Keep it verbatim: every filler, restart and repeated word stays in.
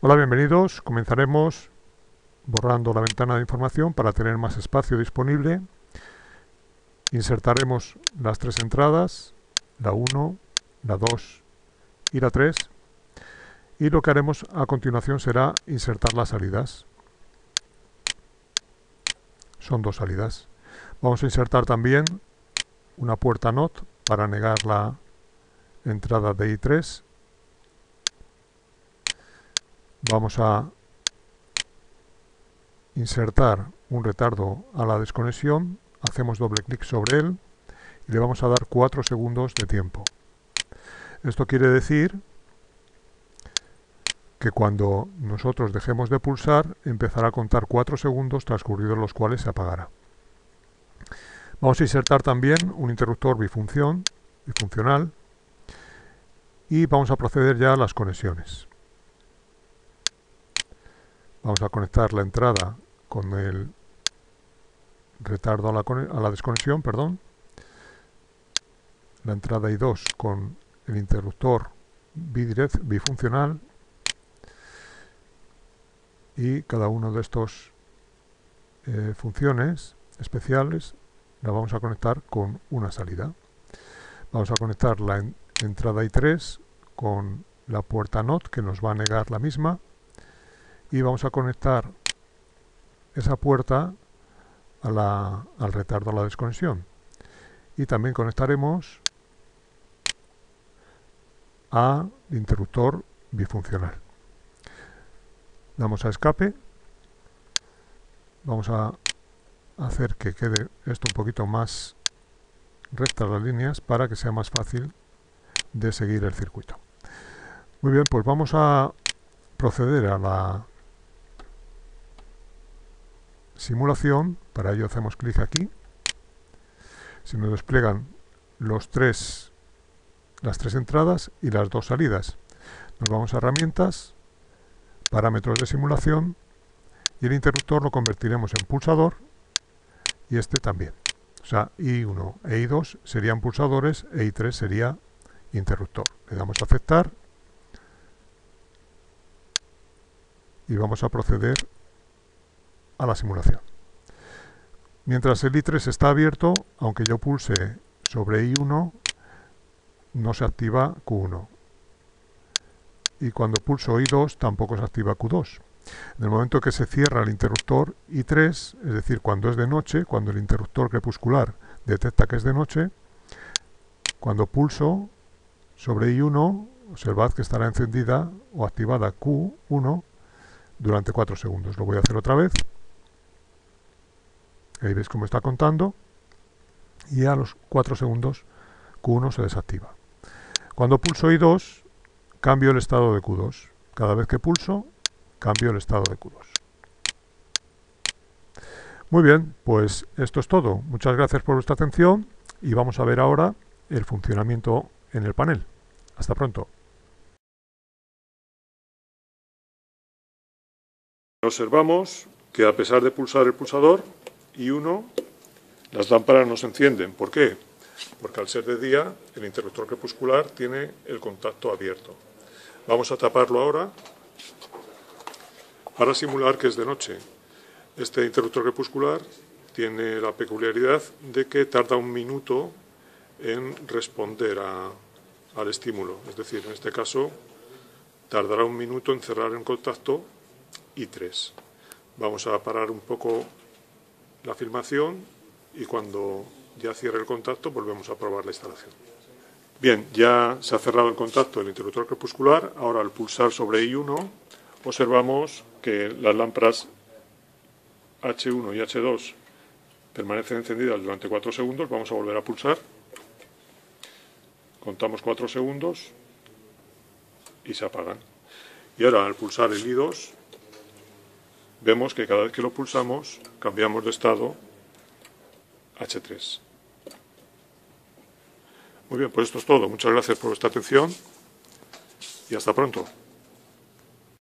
Hola, bienvenidos. Comenzaremos borrando la ventana de información para tener más espacio disponible. Insertaremos las tres entradas, la uno, la dos y la tres. Y lo que haremos a continuación será insertar las salidas. Son dos salidas. Vamos a insertar también una puerta N O T para negar la entrada de I tres. Vamos a insertar un retardo a la desconexión, hacemos doble clic sobre él y le vamos a dar cuatro segundos de tiempo. Esto quiere decir que cuando nosotros dejemos de pulsar empezará a contar cuatro segundos transcurridos los cuales se apagará. Vamos a insertar también un interruptor bifunción, bifuncional y vamos a proceder ya a las conexiones. Vamos a conectar la entrada con el retardo a la, a la desconexión, perdón. La entrada I dos con el interruptor bidirect bifuncional. Y cada uno de estos eh, funciones especiales la vamos a conectar con una salida. Vamos a conectar la en, entrada I tres con la puerta N O T que nos va a negar la misma. Y vamos a conectar esa puerta a la, al retardo a la desconexión. Y también conectaremos al interruptor bifuncional. Damos a escape. Vamos a hacer que quede esto un poquito más rectas las líneas para que sea más fácil de seguir el circuito. Muy bien, pues vamos a proceder a la simulación. Para ello hacemos clic aquí. Se nos despliegan los tres, las tres entradas y las dos salidas. Nos vamos a herramientas, parámetros de simulación y el interruptor lo convertiremos en pulsador y este también. O sea, I uno e I dos serían pulsadores e I tres sería interruptor. Le damos a aceptar y vamos a proceder a la simulación. Mientras el I tres está abierto, aunque yo pulse sobre I uno, no se activa Q uno. Y cuando pulso I dos, tampoco se activa Q dos. En el momento que se cierra el interruptor I tres, es decir, cuando es de noche, cuando el interruptor crepuscular detecta que es de noche, cuando pulso sobre I uno, observad que estará encendida o activada Q uno durante cuatro segundos. Lo voy a hacer otra vez. Ahí veis cómo está contando. Y a los cuatro segundos Q uno se desactiva. Cuando pulso I dos, cambio el estado de Q dos. Cada vez que pulso, cambio el estado de Q dos. Muy bien, pues esto es todo. Muchas gracias por vuestra atención y vamos a ver ahora el funcionamiento en el panel. Hasta pronto. Observamos que a pesar de pulsar el pulsador I uno, las lámparas no se encienden. ¿Por qué? Porque al ser de día, el interruptor crepuscular tiene el contacto abierto. Vamos a taparlo ahora para simular que es de noche. Este interruptor crepuscular tiene la peculiaridad de que tarda un minuto en responder a, al estímulo. Es decir, en este caso, tardará un minuto en cerrar en contacto I tres. Vamos a parar un poco la filmación y cuando ya cierre el contacto volvemos a probar la instalación. Bien, ya se ha cerrado el contacto del interruptor crepuscular. Ahora al pulsar sobre I uno observamos que las lámparas H uno y H dos permanecen encendidas durante cuatro segundos. Vamos a volver a pulsar. Contamos cuatro segundos y se apagan. Y ahora al pulsar el I dos vemos que cada vez que lo pulsamos cambiamos de estado H tres. Muy bien, pues esto es todo. Muchas gracias por vuestra atención y hasta pronto.